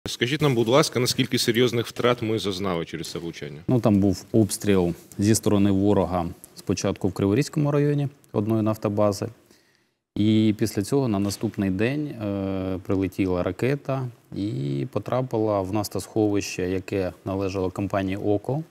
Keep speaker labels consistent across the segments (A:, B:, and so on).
A: Скажіть нам, будь ласка, наскільки серйозних втрат ми зазнали через це влучання?
B: Ну, там був обстріл зі сторони ворога спочатку в Криворізькому районі одної нафтобази. І після цього на наступний день прилетіла ракета і потрапила в нафтосховище, яке належало компанії «Око».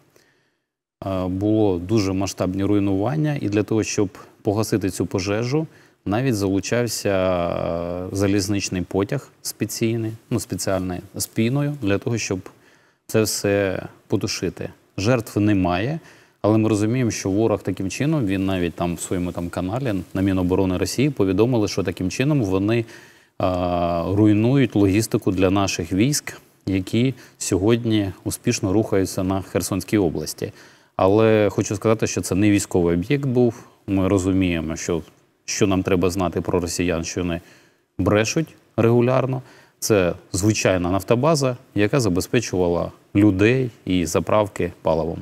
B: Було дуже масштабні руйнування, і для того, щоб погасити цю пожежу, навіть залучався залізничний потяг спеціальний з піною, для того, щоб це все потушити. Жертв немає, але ми розуміємо, що ворог таким чином, він навіть там в своєму каналі на Міноборони Росії повідомили, що таким чином вони руйнують логістику для наших військ, які сьогодні успішно рухаються на Херсонській області. Але хочу сказати, що це не військовий об'єкт був. Ми розуміємо, що нам треба знати про росіян, що вони брешуть регулярно. Це звичайна нафтобаза, яка забезпечувала людей і заправки паливом.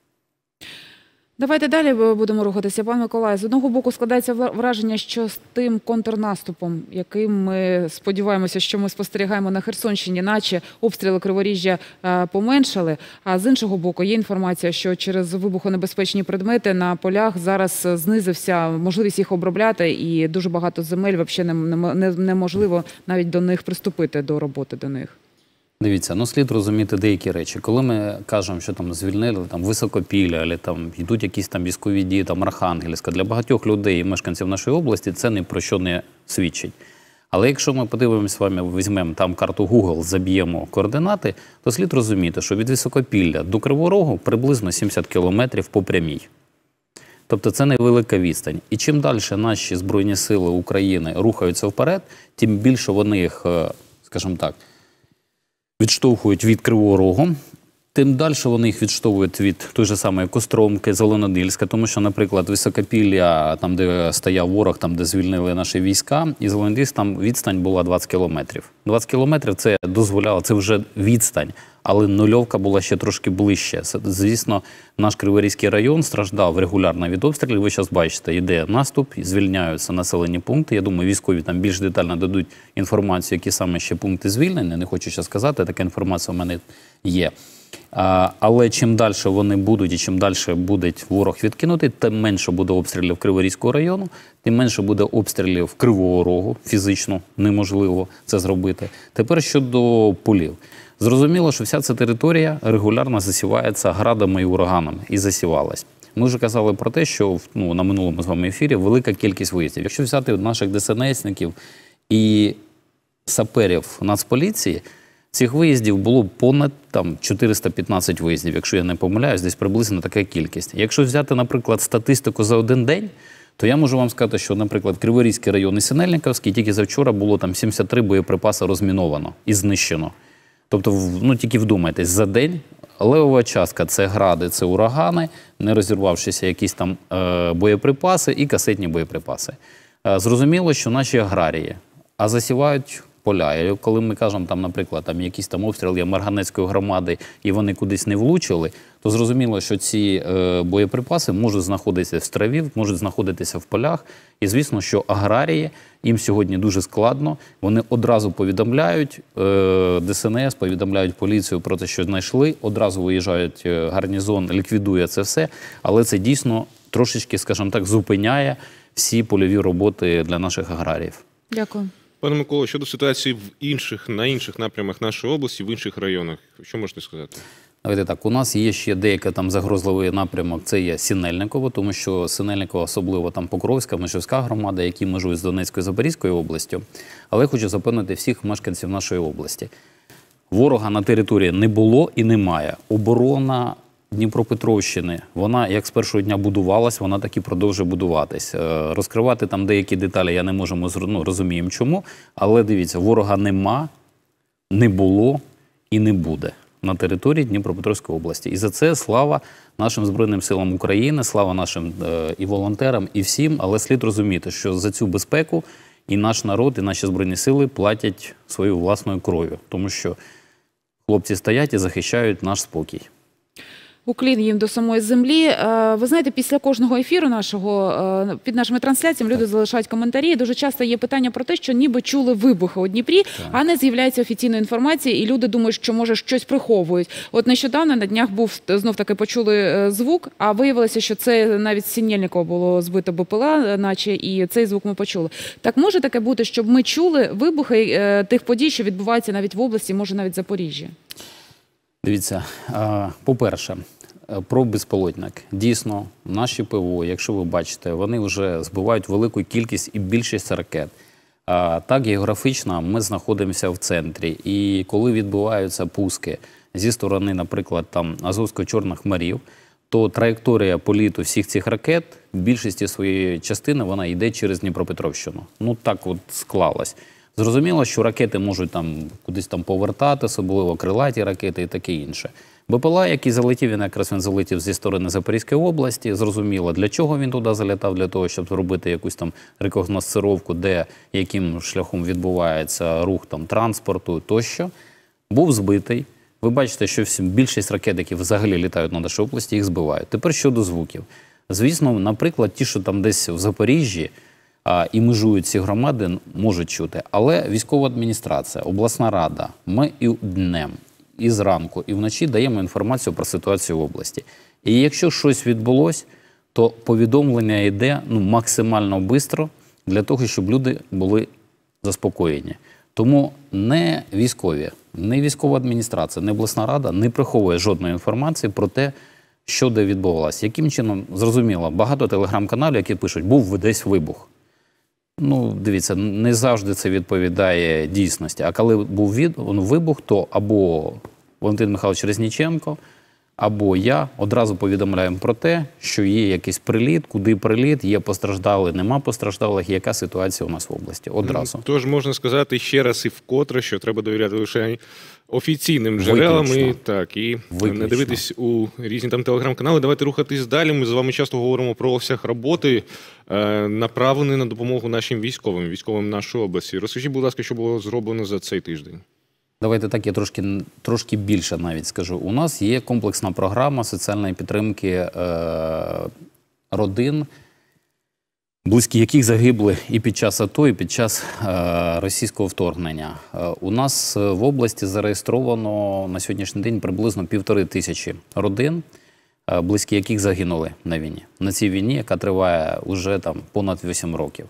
C: Давайте далі будемо рухатися. Пан Миколай, з одного боку складається враження, що з тим контрнаступом, яким ми сподіваємося, що ми спостерігаємо на Херсонщині, наче обстріли Криворіжжя поменшали, а з іншого боку є інформація, що через вибухонебезпечні предмети на полях зараз знизився можливість їх обробляти, і дуже багато земель взагалі неможливо навіть до них приступити, до роботи до них.
B: Дивіться, слід розуміти деякі речі. Коли ми кажемо, що звільнили Високопілля, або йдуть якісь військові дії, Архангельська, для багатьох людей і мешканців нашої області це ні про що не свідчить. Але якщо ми подивимося з вами, візьмемо карту Google, заб'ємо координати, то слід розуміти, що від Високопілля до Кривого Рогу приблизно 70 кілометрів по прямій. Тобто це невелика відстань. І чим далі наші Збройні Сили України рухаються вперед, тим більше вони їх, скажімо так, відштовхують від Кривого Рогу, тим далі вони їх відштовхують від той же самої Костромки, Зеленодольська, тому що, наприклад, Високопілля, там, де стояв ворог, там, де звільнили наші війська, і Зеленодольськ, там відстань була 20 кілометрів. 20 кілометрів це дозволяло, це вже відстань, але нульовка була ще трошки ближче. Звісно, наш Криворізький район страждав регулярно від обстрілів. Ви зараз бачите, йде наступ, звільняються населені пункти. Я думаю, військові там більш детально дадуть інформацію, які саме ще пункти звільнені. Не хочу зараз сказати, така інформація у мене є. Але чим далі вони будуть і чим далі буде ворог відкинутий, тим менше буде обстрілів Криворізького району, тим менше буде обстрілів Кривого Рогу. Фізично неможливо це зробити. Тепер щодо полів. Зрозуміло, що вся ця територія регулярно засівається градами і ураганами. І засівалась. Ми вже казали про те, що на минулому з вами ефірі велика кількість виїздів. Якщо взяти наших ДСНСників і саперів Нацполіції, цих виїздів було понад 415 виїздів, якщо я не помиляюсь, десь приблизно така кількість. Якщо взяти, наприклад, статистику за один день, то я можу вам сказати, що, наприклад, Криворізький район і Синельниковський тільки завчора було 73 боєприпаси розміновано і знищено. Тобто, тільки вдумайтесь, за день левова частка – це гради, це урагани, не розірвавшися якісь там боєприпаси і касетні боєприпаси. Зрозуміло, що наші аграрії, засівають поля. І коли ми кажемо, наприклад, якийсь обстріл є Марганецької громади і вони кудись не влучили, то зрозуміло, що ці боєприпаси можуть знаходитися в траві, можуть знаходитися в полях. І звісно, що аграрії, їм сьогодні дуже складно. Вони одразу повідомляють ДСНС, повідомляють поліцію про те, що знайшли, одразу виїжджають гарнізон, ліквідує це все. Але це дійсно трошечки, скажімо так, зупиняє всі польові роботи для наших аграріїв.
C: Дякую.
A: Пане Миколо, щодо ситуації на інших напрямах нашої області, в інших районах, що можете сказати?
B: Давайте так, у нас є ще деякий загрозливий напрямок, це є Синельниково, тому що Синельниково, особливо Покровська, Межівська громада, які межують з Донецькою і Запорізькою областю. Але хочу запевнити всіх мешканців нашої області. Ворога на території не було і немає. Оборона Дніпропетровщини, вона як з першого дня будувалась, вона так і продовжує будуватись. Розкривати там деякі деталі я не можу, ми розуміємо чому, але дивіться, ворога нема, не було і не буде на території Дніпропетровської області. І за це слава нашим Збройним силам України, слава нашим і волонтерам, і всім, але слід розуміти, що за цю безпеку і наш народ, і наші Збройні сили платять своєю власною кров'ю, тому що хлопці стоять і захищають наш спокій.
C: Уклін їм до самої землі. Ви знаєте, після кожного ефіру нашого, під нашими трансляціями люди залишають коментарі. Дуже часто є питання про те, що ніби чули вибухи у Дніпрі, а не з'являється офіційної інформації, і люди думають, що, може, щось приховують. От нещодавно на днях знов-таки почули звук, а виявилося, що це навіть з Синельникова було збито БПЛА, наче, і цей звук ми почули. Так може таке бути, щоб ми чули вибухи тих подій, що відбуваються навіть в області, може навіть в Запоріжжі?
B: Дивіться, по-перше, про безпілотник. Дійсно, наші ПВО, якщо ви бачите, вони вже збивають велику кількість і більшість ракет. Так, географічно ми знаходимося в центрі. І коли відбуваються пуски зі сторони, наприклад, там Азовсько-Чорних морів, то траєкторія політу всіх цих ракет, в більшості своєї частини, вона йде через Дніпропетровщину. Ну, так от склалось. Зрозуміло, що ракети можуть там кудись там повертати, особливо крилаті ракети і таке інше. БПЛА, який залетів, він залетів зі сторони Запорізької області. Зрозуміло, для чого він туди залітав, для того, щоб зробити якусь там рекогносцировку, де, яким шляхом відбувається рух там транспорту тощо. Був збитий. Ви бачите, що більшість ракет, які взагалі літають над нашою області, їх збивають. Тепер щодо звуків. Звісно, наприклад, ті, що там десь в Запоріжжі, і межують ці громади, можуть чути. Але військова адміністрація, обласна рада, ми і днем, і зранку, і вночі даємо інформацію про ситуацію в області. І якщо щось відбулося, то повідомлення йде максимально швидко для того, щоб люди були заспокоєні. Тому не військові, не військова адміністрація, не обласна рада не приховує жодної інформації про те, що де відбувалося. Яким чином, зрозуміло, багато телеграм-каналів, які пишуть, був десь вибух. Ну, дивіться, не завжди це відповідає дійсності. А коли був вибух, то або Валентин Михайлович Резніченко, або я одразу повідомляємо про те, що є якийсь приліт, куди приліт, є постраждали, нема постраждалих, яка ситуація у нас в області. Одразу.
A: Тож можна сказати ще раз і вкотре, що треба довіряти лише офіційним джерелам і не дивитись у різні там телеграм-канали. Давайте рухатись далі. Ми з вами часто говоримо про обсяг роботи, направлений на допомогу нашим військовим нашої області. Розкажіть, будь ласка, що було зроблено за цей тиждень?
B: Давайте так, я трошки більше навіть скажу. У нас є комплексна програма соціальної підтримки родин, близькі яких загибли і під час АТО, і під час російського вторгнення. У нас в області зареєстровано на сьогоднішній день приблизно 1500 родин, близькі яких загинули на війні. На цій війні, яка триває вже там понад 8 років.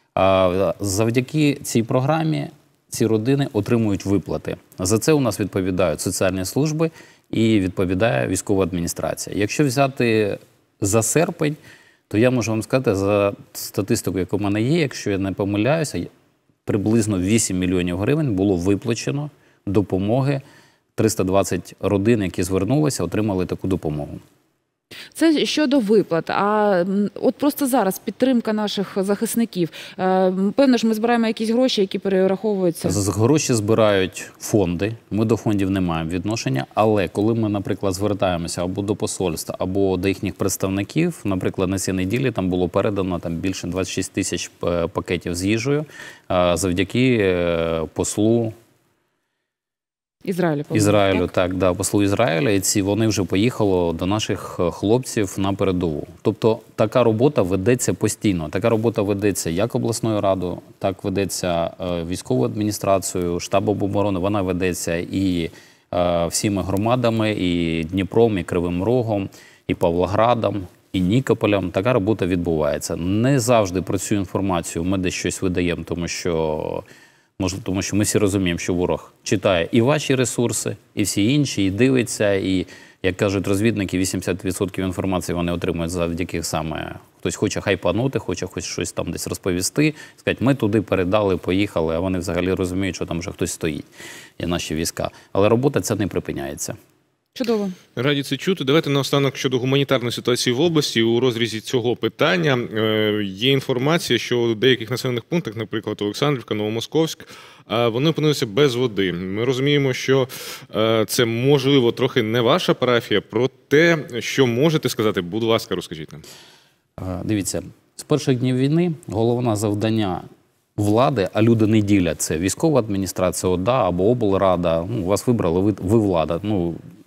B: Завдяки цій програмі ці родини отримують виплати. За це у нас відповідають соціальні служби і відповідає військова адміністрація. Якщо взяти за серпень, то я можу вам сказати, за статистику, яка в мене є, якщо я не помиляюся, приблизно 8 мільйонів гривень було виплачено допомоги. 320 родин, які звернулися, отримали таку допомогу.
C: Це щодо виплат. А от просто зараз підтримка наших захисників. Певно ж, ми збираємо якісь гроші, які перераховуються.
B: Гроші збирають фонди. Ми до фондів не маємо відношення. Але коли ми, наприклад, звертаємося або до посольства, або до їхніх представників, наприклад, на цій неділі там було передано більше 26 тисяч пакетів з їжею завдяки послу Ізраїлю, послу Ізраїля, і вони вже поїхали до наших хлопців на передову. Тобто така робота ведеться постійно. Така робота ведеться як обласною радою, так ведеться військовою адміністрацією, штабом оборони, вона ведеться і всіма громадами, і Дніпром, і Кривим Рогом, і Павлоградом, і Нікополем. Така робота відбувається. Не завжди про цю інформацію ми десь щось видаємо, тому що ми всі розуміємо, що ворог читає і ваші ресурси, і всі інші, і дивиться, і, як кажуть розвідники, 80% інформації вони отримують завдяки саме хтось хоче хайпанути, хоче щось там десь розповісти, сказати, ми туди передали, поїхали, а вони взагалі розуміють, що там вже хтось стоїть, і наші війська. Але робота ця не припиняється.
C: Чудово.
A: Раді це чути. Давайте наостанок щодо гуманітарної ситуації в області. У розрізі цього питання є інформація, що у деяких населених пунктах, наприклад, Олександрівка, Новомосковськ, вони опинилися без води. Ми розуміємо, що це, можливо, трохи не ваша парафія, про те, що можете сказати, будь ласка, розкажіть нам.
B: Дивіться, з перших днів війни головне завдання влади, а люди не ділять, це військова адміністрація, ОДА або облрада, вас вибрали, ви влада,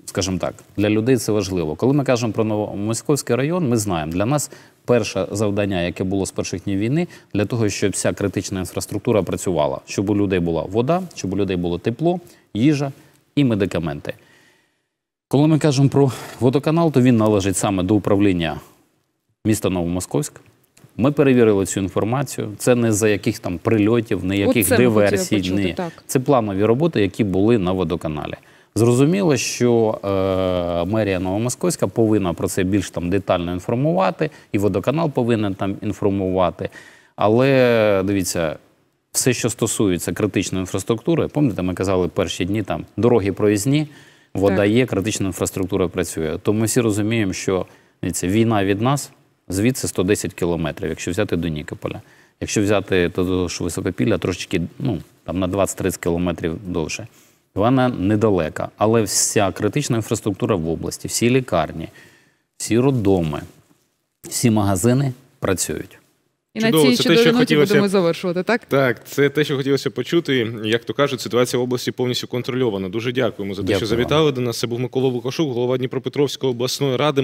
B: скажімо так, для людей це важливо. Коли ми кажемо про Новомосковський район, ми знаємо, для нас перше завдання, яке було з перших днів війни, для того, щоб вся критична інфраструктура працювала, щоб у людей була вода, щоб у людей було тепло, їжа і медикаменти. Коли ми кажемо про водоканал, то він належить саме до управління міста Новомосковськ. Ми перевірили цю інформацію. Це не за яких там прильотів, не яких диверсій. Ні. Це планові роботи, які були на водоканалі. Зрозуміло, що мерія Новомосковська повинна про це більш там детально інформувати, і водоканал повинен там інформувати. Але, дивіться, все, що стосується критичної інфраструктури, пам'ятаєте, ми казали перші дні, там дороги проїзні, вода є, критична інфраструктура працює. То ми всі розуміємо, що, дивіться, війна від нас, звідси 110 кілометрів, якщо взяти до Нікополя. Якщо взяти до Високопілля, трошечки, там на 20-30 кілометрів довше. Вона недалека, але вся критична інфраструктура в області, всі лікарні, всі роддоми, всі магазини працюють.
C: І на цій чудовій ноті будемо завершувати, так?
A: Так, це те, що хотілося почути. Як то кажуть, ситуація в області повністю контрольована. Дуже дякуємо за те, що завітали до нас. Це був Микола Лукашук, голова Дніпропетровської обласної ради.